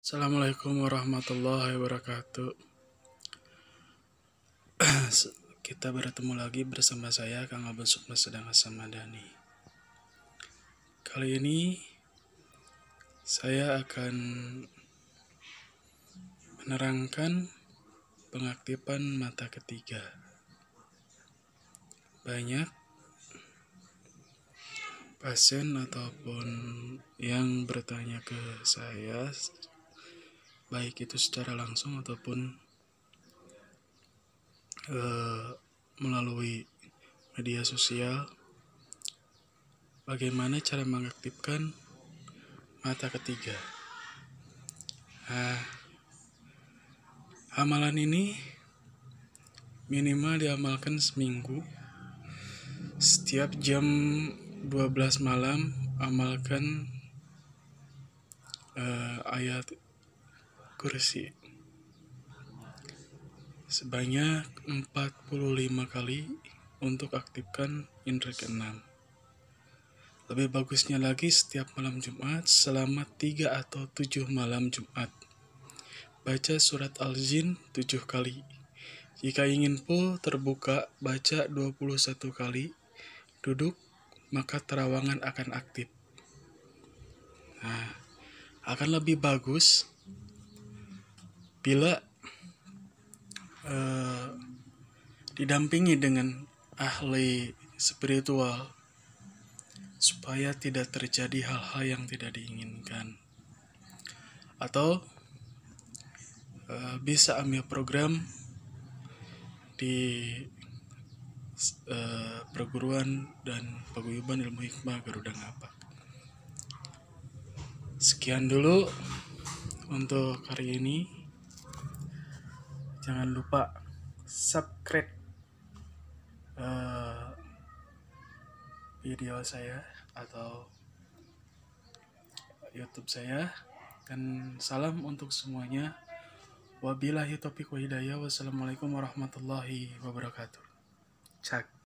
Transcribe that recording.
Assalamualaikum warahmatullahi wabarakatuh. Kita bertemu lagi bersama saya Kang Abun Sukma Sedang Hasamadani. Kali ini saya akan menerangkan pengaktifan mata ketiga. Banyak pasien ataupun yang bertanya ke saya, baik itu secara langsung ataupun melalui media sosial, bagaimana cara mengaktifkan mata ketiga. Amalan ini minimal diamalkan seminggu. Setiap jam 12 malam amalkan ayat kursi sebanyak 45 kali untuk aktifkan indera keenam. Lebih bagusnya lagi setiap malam Jumat selama 3 atau 7 malam Jumat. Baca surat Al-Jin 7 kali. Jika ingin full terbuka, baca 21 kali. Duduk, maka terawangan akan aktif. Akan lebih bagus bila didampingi dengan ahli spiritual, supaya tidak terjadi hal-hal yang tidak diinginkan. Atau bisa ambil program di perguruan dan paguyuban ilmu hikmah Garuda Ngapak. Sekian dulu untuk hari ini. Jangan lupa subscribe video saya atau YouTube saya, dan salam untuk semuanya. Wabillahi taufiq wa hidayah. Wassalamualaikum warahmatullahi wabarakatuh. Cak.